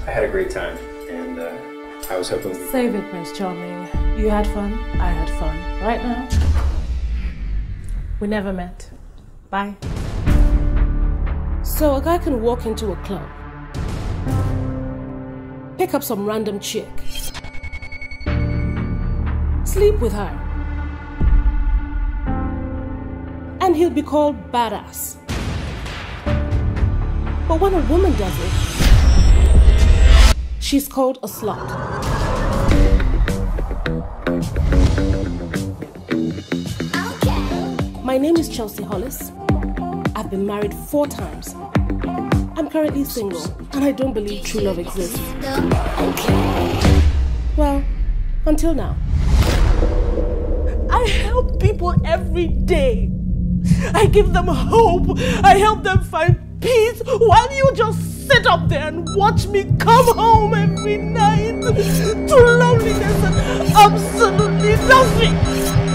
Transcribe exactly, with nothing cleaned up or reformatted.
I had a great time, and uh, I was hoping... Save it, Prince Charming. You had fun, I had fun. Right now, we never met. Bye. So a guy can walk into a club, pick up some random chick, sleep with her, and he'll be called badass. But when a woman does it, she's called a slut. Okay. My name is Chelsea Hollis. I've been married four times. I'm currently single, and I don't believe true love exists. Okay. Well, until now. I help people every day. I give them hope. I help them find peace while you just sit up there and watch me come home every night to loneliness and absolutely nothing.